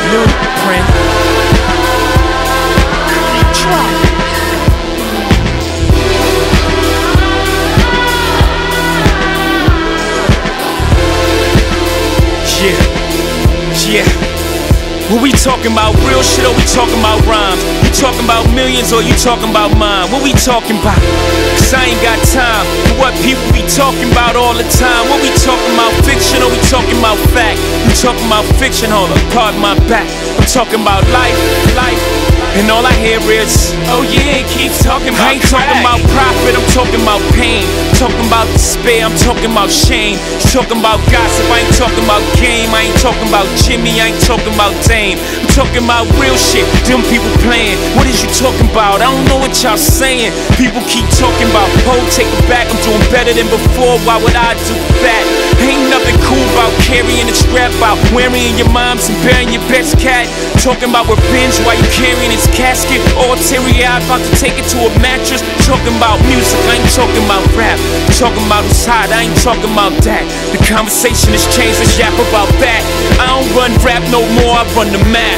Blueprint. Yeah. What we talking about, real shit, or we talking about rhymes? You talking about millions or you talking about mine? What we talking about? Cause I ain't got time for what people be talking about all the time. What we talking about, fiction or we talking about fact? We talking about fiction, hold up, pardon my back. I'm talking about life, and all I hear is, oh yeah, it keeps talking about I ain't crack. Talking about profit, I'm talking about pain. Talking about despair, I'm talking about shame. Talking about gossip, I ain't talking about game. I ain't talking about Jimmy, I ain't talking about Dame. I'm talking about real shit, them people playing. What is you talking about? I don't know what y'all saying. People keep talking about, oh, take it back, I'm doing better than before, why would I do that? Ain't nothing cool about carrying a strap out, wearing your mom's and burying your best cat. Talking about revenge while you carrying his casket, all teary-eyed, about to take it to a mattress. Talking about music, I ain't talking about rap. Talking about who's hot, I ain't talking about that. The conversation has changed, let's yap about that. I don't run rap no more, I run the map.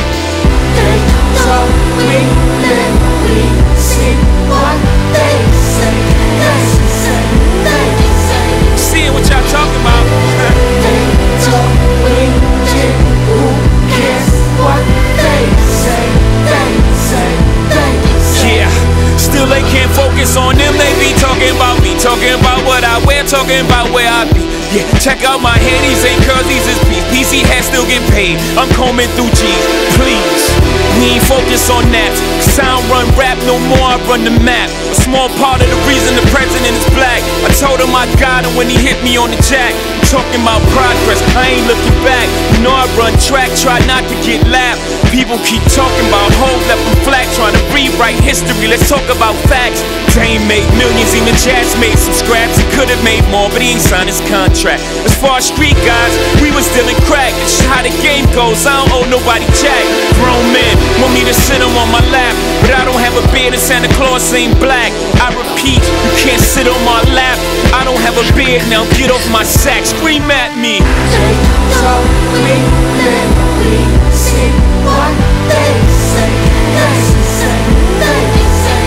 They talk, we live, we see what they say. They say, they say. Seeing what y'all talking about. They talk, we did, who cares what they say? They say, they say. Yeah, still they can't focus on them, they be talking about me. Talking about what I wear, talking about where I be. Yeah, check out my hair, these ain't curls, these is beats. PC hats still get paid, I'm combing through G's. Please, we ain't focus on that. Cause I don't run rap no more, I run the map. A small part of the reason the president is black. I told him I got him when he hit me on the jack. Talking about progress, I ain't looking back. You know I run track, try not to get lapped. People keep talking about hoes left them flat, trying to rewrite history, let's talk about facts. Dame made millions, even Jazz made some scraps. He could've made more, but he ain't signed his contract. As far as street guys, we was dealing crack. It's just how the game goes, I don't owe nobody jack. Grown men want me to sit them on my lap, but I don't have a beard and Santa Claus ain't black. I repeat, you can't sit on my lap. I don't have a beard, now get off my sack. Scream at me. They talk, we live, we see what they say. They say, they say.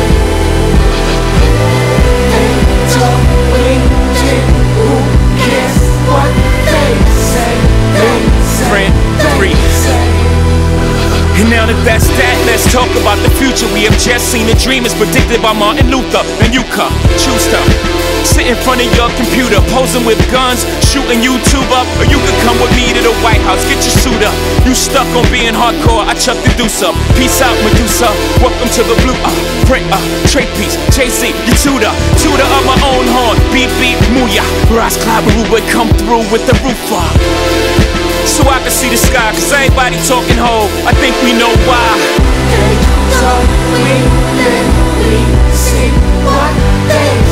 They talk, we did, who cares what they say? They say, Friend, they say. And now that that's that, let's talk about the future. We have just seen a dream as predicted by Martin Luther and Yuka Schuster. Sit in front of your computer, posing with guns, shooting YouTube up. Or you can come with me to the White House, get your suit up. You stuck on being hardcore, I chuck the deuce up. Peace out, Medusa, welcome to the blue print, trade piece, Jay-Z, you tutor of my own horn. Beep beep, mooyah, Ras Clyde would come through with the roof up. So I can see the sky, cause everybody talking ho, I think we know why. They talk, we live, we see what they